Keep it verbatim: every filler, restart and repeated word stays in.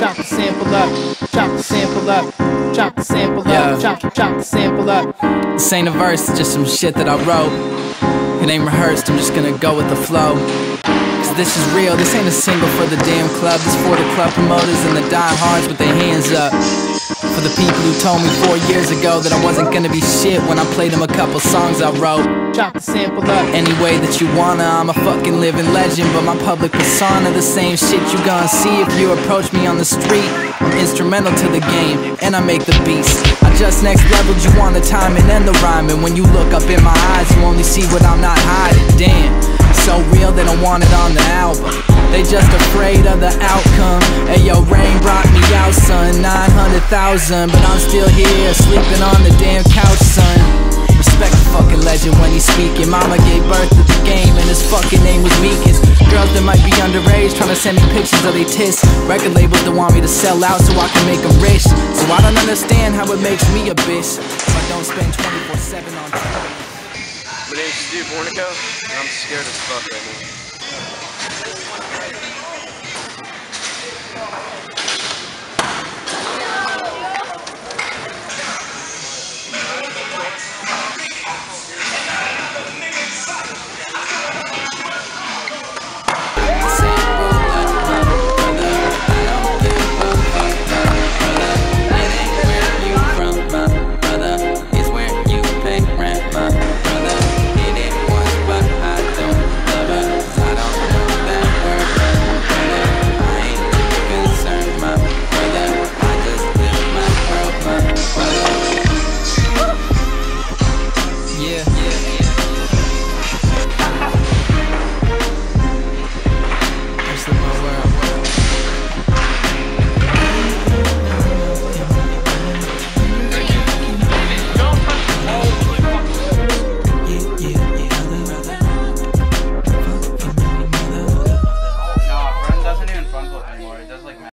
chop the sample up, chop the sample up, chop the sample Yeah. up, chop, chop the sample up. This ain't a verse, it's just some shit that I wrote. It ain't rehearsed, I'm just gonna go with the flow. Cause this is real, this ain't a single for the damn club. This for the club promoters and the diehards with their hands up. For the people who told me four years ago that I wasn't gonna be shit when I played them a couple songs I wrote. Chop the sample up. Any way that you wanna, I'm a fucking living legend. But my public persona, the same shit you gon' see if you approach me on the street. I'm instrumental to the game, and I make the beats. I just next leveled you on the timing and the rhyming. When you look up in my eyes, you only see what I'm not hiding. Damn, so real they don't want it on the album. They just afraid of the outcome. Hey yo, rain brought me out, son, nine hundred thousand. But I'm still here, sleeping on the damn couch, son. Respect the fucking legend when he's speaking. Mama gave birth to the game and his fucking name was Meekins. Girls that might be underage trying to send me pictures of they tits. Record labels that want me to sell out so I can make them rich. So I don't understand how it makes me a bitch if I don't spend twenty-four seven on Twitter. My name's Steve Warnico, and I'm scared as fuck right now.